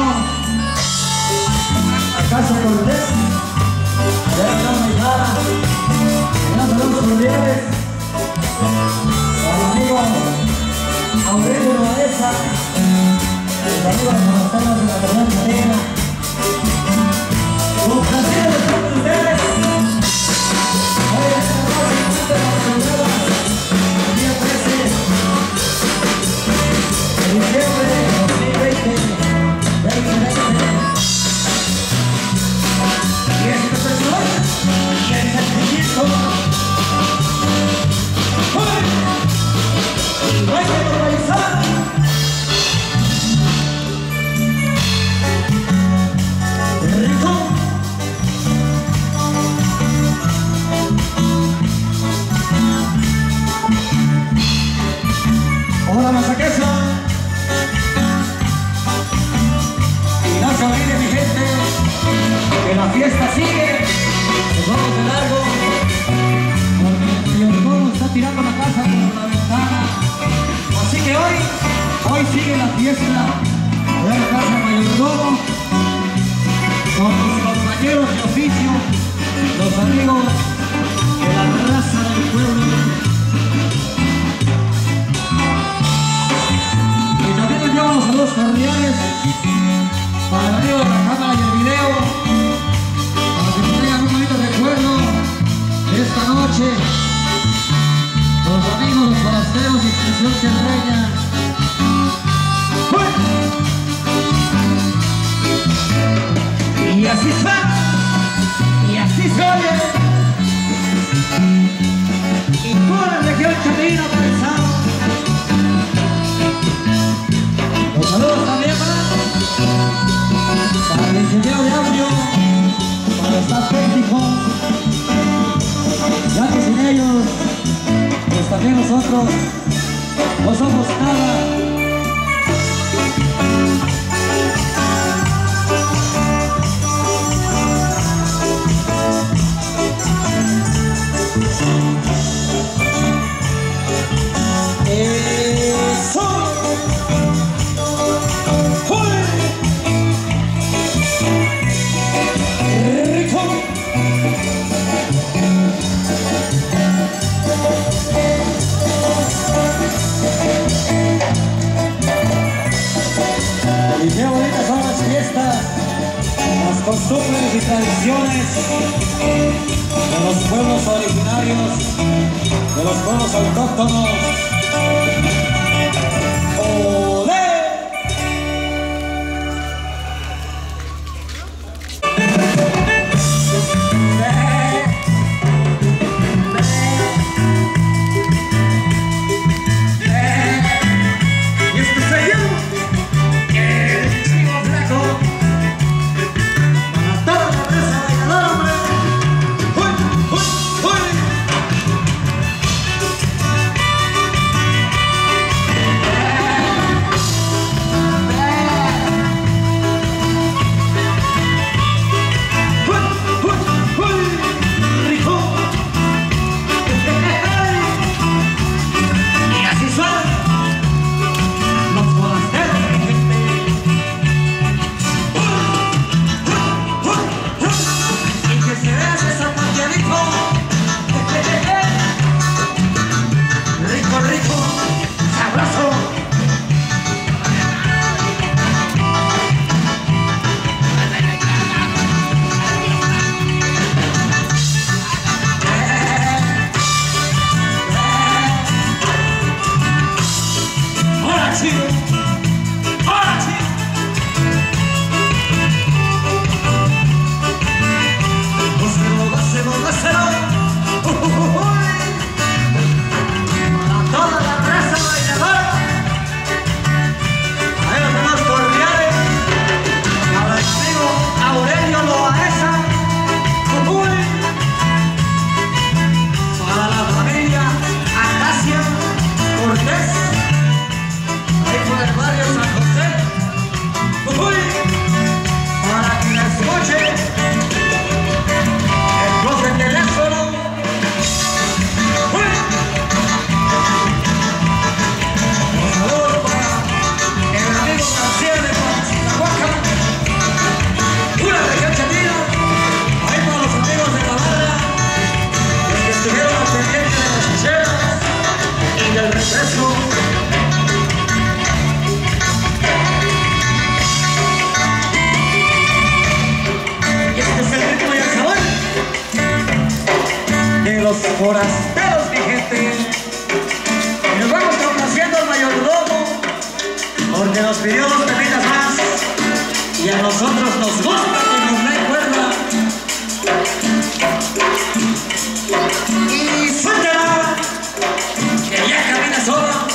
acaso Cortés, de la Gran Maizada, de los familiares, para el amigo Aurelio Loaiza, los amigos forasteros de la región chatina, los placeres de todos ustedes. salsa queso. Y no se olvide, mi gente, que la fiesta sigue. Nos vamos de largo, porque el mayordomo está tirando la casa por la ventana. Así que hoy sigue la fiesta de la casa mayordomo, con los compañeros de oficio, los amigos de la raza del pueblo. Y también nos llevamos a los cordiales para el amigo de la cámara y el video, para que nos tengan un bonito recuerdo de esta noche. Los amigos, los forasteros y Expresión Cerreña. Y así suena, y así se oye. Y toda la región chatina pensado. Los saludos también para el ingeniero de audio, para el staff técnico, ya que sin ellos, pues también nosotros no somos nada. Y qué bonitas son las fiestas, las costumbres y tradiciones de los pueblos originarios, de los pueblos autóctonos. ¡Olé! Y este soy yo. Los forasteros, mi gente. Y nos vamos complaciendo al mayordomo porque nos pidió 2 temitas más y a nosotros nos gusta que nos recuerda. Y suéltela, que ya camina sola.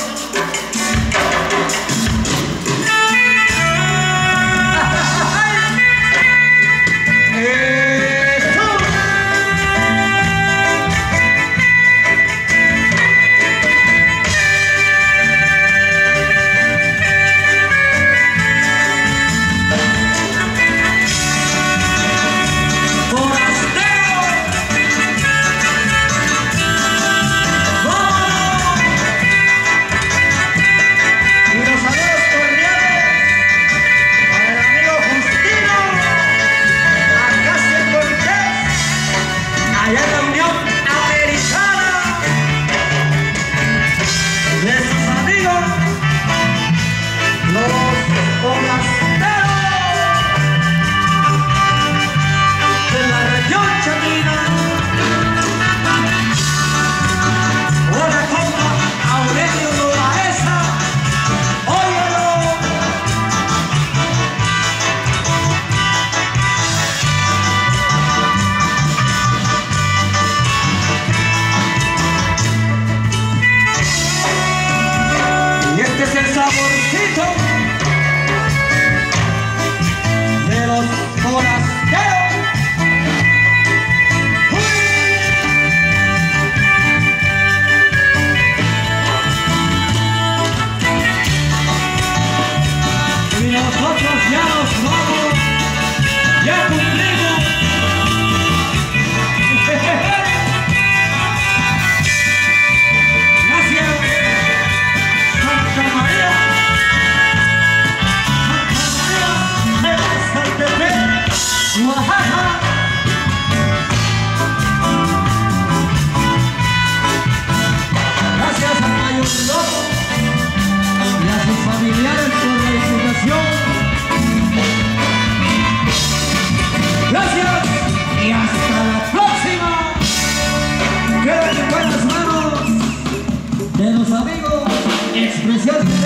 bendiciones.